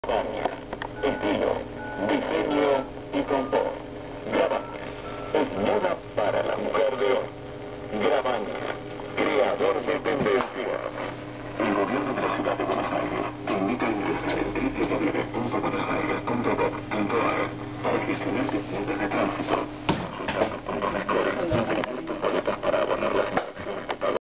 Grabaña, estilo, diseño y confort. Grabaña es moda para la mujer de hoy. Grabaña, creador de tendencias. El gobierno de la ciudad de Buenos